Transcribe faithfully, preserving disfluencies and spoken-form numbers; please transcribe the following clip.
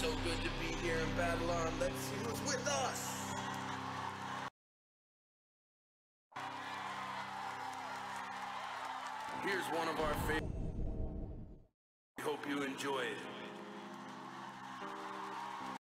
So good to be here in Babylon. Let's see who's with us. Here's one of our favorites. Hope you enjoy it.